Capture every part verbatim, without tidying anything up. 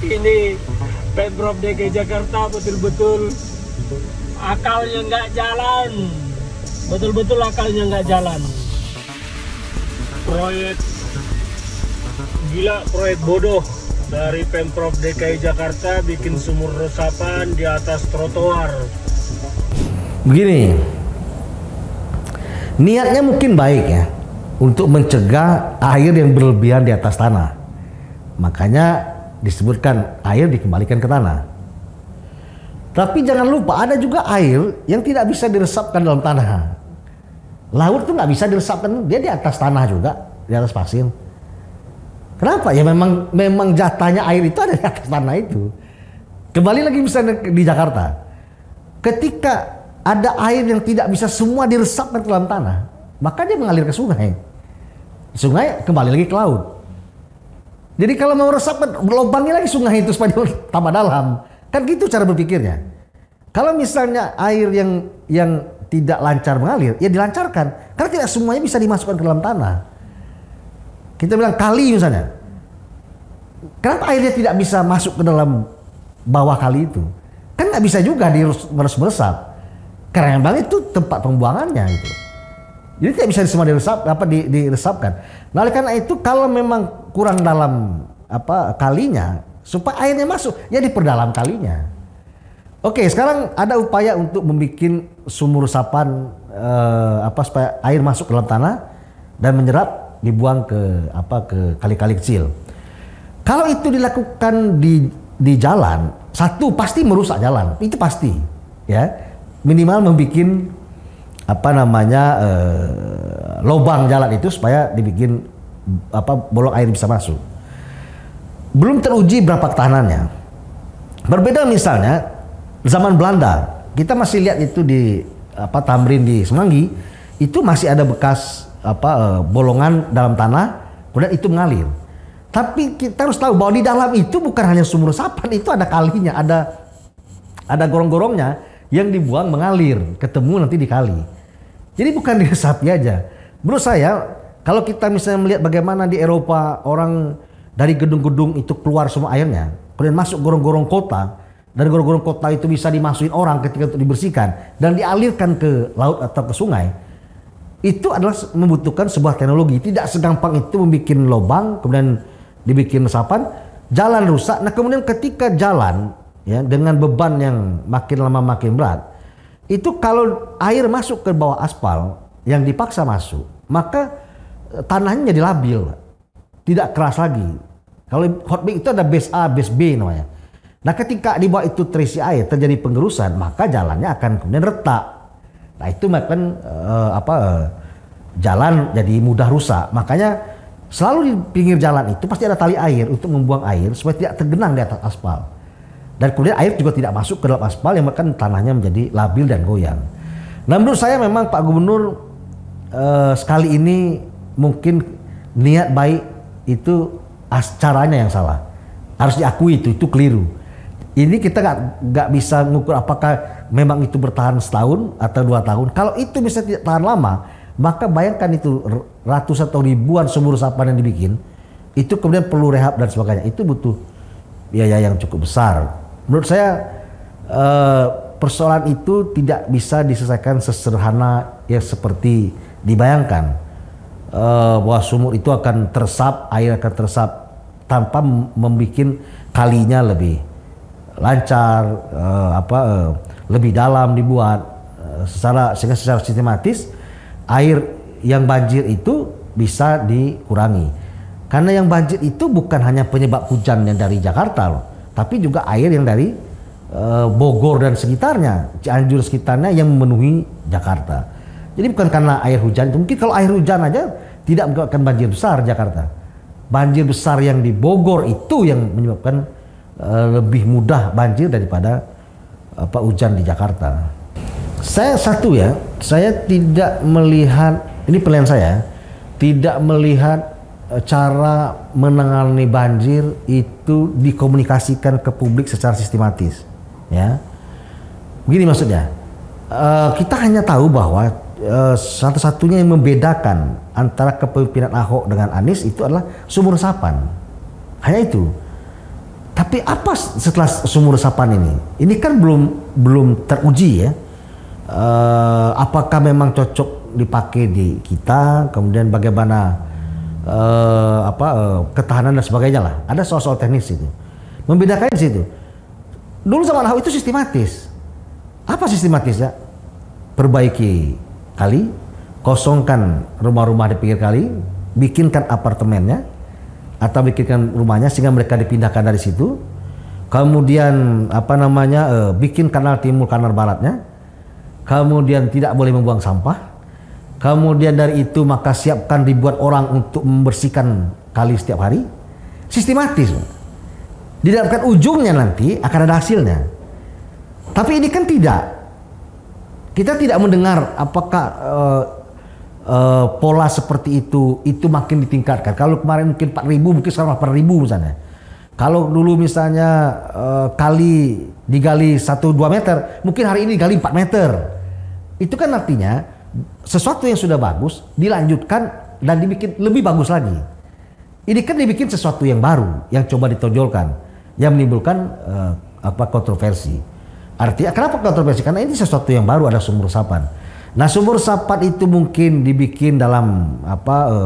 Ini Pemprov D K I Jakarta betul-betul akalnya nggak jalan. Betul-betul akalnya nggak jalan. Proyek gila, proyek bodoh dari Pemprov D K I Jakarta bikin sumur resapan di atas trotoar. Begini, niatnya mungkin baik ya, untuk mencegah air yang berlebihan di atas tanah. Makanya disebutkan air dikembalikan ke tanah. Tapi jangan lupa ada juga air yang tidak bisa diresapkan dalam tanah. Laut tuh nggak bisa diresapkan, dia di atas tanah juga, di atas pasir. Kenapa? Ya memang memang jatahnya air itu ada di atas tanah itu. Kembali lagi misalnya di Jakarta, ketika ada air yang tidak bisa semua diresapkan ke dalam tanah, maka dia mengalir ke sungai. Sungai kembali lagi ke laut. Jadi kalau mau resapkan, belobangi lagi sungai itu supaya tambah dalam. Kan gitu cara berpikirnya. Kalau misalnya air yang yang tidak lancar mengalir, ya dilancarkan. Karena tidak semuanya bisa dimasukkan ke dalam tanah. Kita bilang kali misalnya. Kenapa airnya tidak bisa masuk ke dalam bawah kali itu? Kan nggak bisa juga harus meresap. Karena memang itu tempat pembuangannya itu. Jadi tidak bisa semua diresap, apa di, diresapkan. Nah, oleh karena itu kalau memang kurang dalam apa kalinya, supaya airnya masuk, ya diperdalam kalinya. Oke, sekarang ada upaya untuk membuat sumur resapan eh, apa supaya air masuk ke dalam tanah dan menyerap, dibuang ke apa ke kali-kali kecil. Kalau itu dilakukan di di jalan, satu pasti merusak jalan, itu pasti, ya. Minimal membuat apa namanya eh, lubang jalan itu supaya dibikin apa bolong air bisa masuk. Belum teruji berapa ketahanannya. Berbeda misalnya zaman Belanda, kita masih lihat itu di apa Tamrin di Semanggi, itu masih ada bekas apa eh, bolongan dalam tanah, kemudian itu mengalir. Tapi kita harus tahu bahwa di dalam itu bukan hanya sumur resapan, itu ada kalinya, ada ada gorong-gorongnya yang dibuang mengalir, ketemu nanti di kali. Jadi bukan diresapi aja. Menurut saya, kalau kita misalnya melihat bagaimana di Eropa orang dari gedung-gedung itu keluar semua airnya, kemudian masuk gorong-gorong kota, dan gorong-gorong kota itu bisa dimasukin orang ketika itu dibersihkan dan dialirkan ke laut atau ke sungai, itu adalah membutuhkan sebuah teknologi. Tidak segampang itu membuat lubang, kemudian dibikin resapan, jalan rusak. Nah kemudian ketika jalan, ya dengan beban yang makin lama makin berat, itu kalau air masuk ke bawah aspal yang dipaksa masuk, maka tanahnya jadi labil, tidak keras lagi. Kalau hot mix itu ada base A, base B namanya. Nah ketika di bawah itu terisi air, terjadi penggerusan, maka jalannya akan kemudian retak. Nah itu makan uh, apa uh, jalan jadi mudah rusak. Makanya selalu di pinggir jalan itu pasti ada tali air untuk membuang air supaya tidak tergenang di atas aspal. Dan kemudian air juga tidak masuk ke dalam aspal yang bahkan tanahnya menjadi labil dan goyang. Nah menurut saya memang Pak Gubernur uh, sekali ini mungkin niat baik itu as caranya yang salah. Harus diakui itu, itu keliru. Ini kita nggak nggak bisa mengukur apakah memang itu bertahan setahun atau dua tahun. Kalau itu bisa tidak tahan lama, maka bayangkan itu ratus atau ribuan sumur resapan yang dibikin, itu kemudian perlu rehab dan sebagainya. Itu butuh biaya yang cukup besar. Menurut saya eh, persoalan itu tidak bisa diselesaikan sesederhana yang seperti dibayangkan. Eh, bahwa sumur itu akan teresap, air akan teresap tanpa membuat kalinya lebih lancar, eh, apa eh, lebih dalam dibuat eh, secara sehingga secara sistematis air yang banjir itu bisa dikurangi. Karena yang banjir itu bukan hanya penyebab hujan yang dari Jakarta loh, tapi juga air yang dari uh, Bogor dan sekitarnya, Cianjur sekitarnya yang memenuhi Jakarta. Jadi bukan karena air hujan, mungkin kalau air hujan aja tidak menyebabkan banjir besar Jakarta. Banjir besar yang di Bogor itu yang menyebabkan uh, lebih mudah banjir daripada apa hujan di Jakarta. Saya satu ya, saya tidak melihat, ini penilaian saya, tidak melihat cara menangani banjir itu dikomunikasikan ke publik secara sistematis, ya. Begini maksudnya, uh, kita hanya tahu bahwa uh, satu-satunya yang membedakan antara kepemimpinan Ahok dengan Anies itu adalah sumur resapan, hanya itu. Tapi apa setelah Sumur Resapan ini? Ini kan belum belum teruji ya. Uh, apakah memang cocok dipakai di kita? Kemudian bagaimana uh, apa uh, ketahanan dan sebagainya lah. Ada soal-soal teknis itu. Membedakan di situ. Dulu zaman Ahok itu sistematis. Apa sistematis ya? Perbaiki kali, kosongkan rumah-rumah di pinggir kali, bikinkan apartemennya atau bikinkan rumahnya sehingga mereka dipindahkan dari situ. Kemudian apa namanya eh, bikin kanal timur, kanal baratnya. Kemudian tidak boleh membuang sampah. Kemudian dari itu maka siapkan ribuan orang untuk membersihkan kali setiap hari. Sistematis. Didapatkan ujungnya nanti akan ada hasilnya. Tapi ini kan tidak. Kita tidak mendengar apakah uh, uh, pola seperti itu itu makin ditingkatkan. Kalau kemarin mungkin empat ribu, mungkin sekarang delapan ribu misalnya. Kalau dulu misalnya uh, kali digali satu dua meter, mungkin hari ini digali empat meter. Itu kan artinya sesuatu yang sudah bagus dilanjutkan dan dibikin lebih bagus lagi. Ini kan dibikin sesuatu yang baru, yang coba ditonjolkan, yang menimbulkan uh, apa kontroversi. Artinya kenapa kontroversi? Karena ini sesuatu yang baru, ada Sumur Resapan. Nah, Sumur Resapan itu mungkin dibikin dalam apa uh,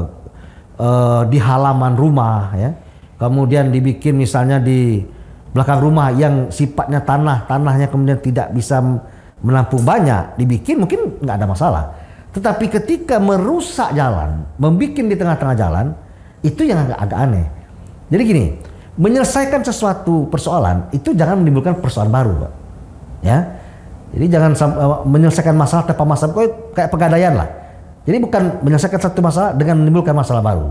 uh, di halaman rumah ya. Kemudian dibikin misalnya di belakang rumah yang sifatnya tanah, tanahnya kemudian tidak bisa menampung banyak, dibikin mungkin nggak ada masalah. Tetapi ketika merusak jalan, membikin di tengah-tengah jalan, itu yang agak, agak aneh. Jadi gini, menyelesaikan sesuatu persoalan itu jangan menimbulkan persoalan baru, Pak. Ya, jadi jangan uh, menyelesaikan masalah tanpa masalah, kayak pegadaian lah. Jadi bukan menyelesaikan satu masalah dengan menimbulkan masalah baru.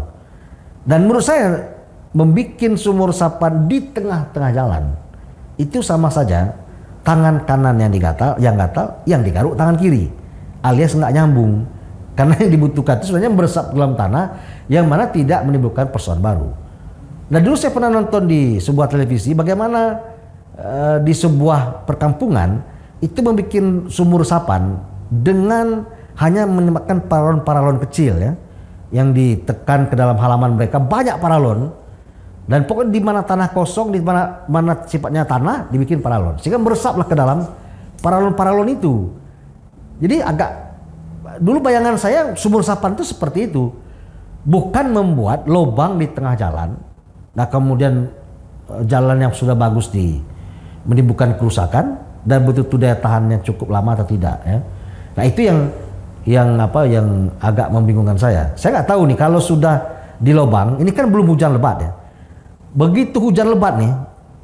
Dan menurut saya membikin Sumur Resapan di tengah-tengah jalan itu sama saja tangan kanan yang digatal, yang gatal, yang digaruk tangan kiri, alias nggak nyambung. Karena yang dibutuhkan itu sebenarnya meresap dalam tanah yang mana tidak menimbulkan persoalan baru. Nah, dulu saya pernah nonton di sebuah televisi bagaimana uh, di sebuah perkampungan itu membuat sumur resapan dengan hanya menembakkan paralon-paralon kecil ya, yang ditekan ke dalam halaman mereka, banyak paralon, dan pokoknya di mana tanah kosong, di mana mana sifatnya tanah dibikin paralon, sehingga meresaplah ke dalam paralon-paralon itu. Jadi agak dulu bayangan saya sumur resapan itu seperti itu, bukan membuat lubang di tengah jalan. Nah, kemudian jalan yang sudah bagus di menimbulkan kerusakan dan betul-betul daya tahannya cukup lama atau tidak ya. Nah, itu yang yang apa yang agak membingungkan saya. Saya nggak tahu nih kalau sudah di lubang, ini kan belum hujan lebat ya. Begitu hujan lebat nih,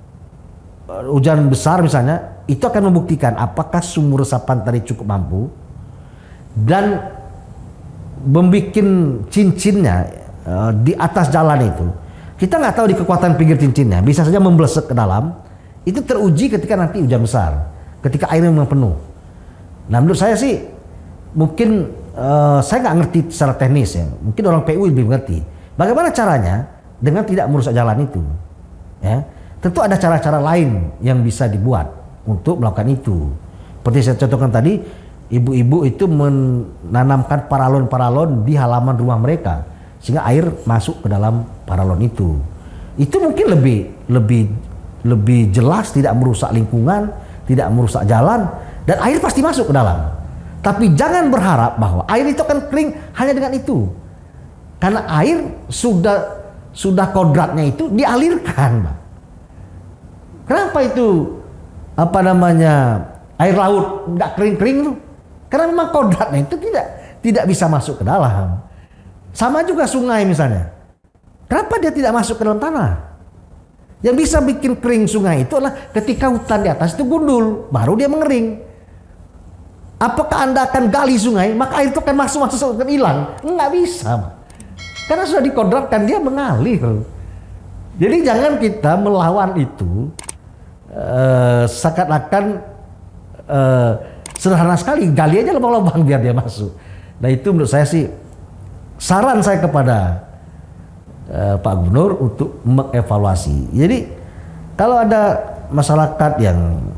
hujan besar misalnya, itu akan membuktikan apakah sumur resapan tadi cukup mampu dan membuat cincinnya uh, di atas jalan itu. Kita nggak tahu di kekuatan pinggir cincinnya, bisa saja memblesek ke dalam. Itu teruji ketika nanti hujan besar, ketika airnya memang penuh. Nah, menurut saya sih mungkin uh, saya nggak ngerti secara teknis ya. Mungkin orang P U lebih mengerti. Bagaimana caranya dengan tidak merusak jalan itu? Ya, tentu ada cara-cara lain yang bisa dibuat untuk melakukan itu. Seperti saya contohkan tadi, ibu-ibu itu menanamkan paralon-paralon di halaman rumah mereka sehingga air masuk ke dalam paralon itu. Itu mungkin lebih lebih lebih jelas, tidak merusak lingkungan, tidak merusak jalan, dan air pasti masuk ke dalam. Tapi jangan berharap bahwa air itu akan kering hanya dengan itu. Karena air sudah sudah kodratnya itu dialirkan, Pak. Kenapa itu apa namanya air laut nggak kering-kering tuh? Karena memang kodratnya itu tidak tidak bisa masuk ke dalam. Sama juga sungai misalnya. Kenapa dia tidak masuk ke dalam tanah? Yang bisa bikin kering sungai itu adalah ketika hutan di atas itu gundul, baru dia mengering. Apakah Anda akan gali sungai, maka air itu akan masuk-masuk akan hilang? Nggak bisa, Pak. Karena sudah dikodratkan dia mengalir. Jadi jangan kita melawan itu uh, seakan-akan uh, sederhana sekali, gali aja lubang-lubang biar dia masuk. Nah, itu menurut saya sih saran saya kepada uh, Pak Gubernur untuk mengevaluasi. Jadi kalau ada masyarakat yang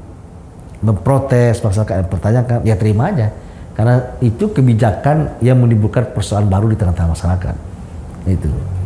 memprotes, masyarakat yang pertanyakan, ya terima aja. Karena itu kebijakan yang menimbulkan persoalan baru di tengah-tengah masyarakat. Itu.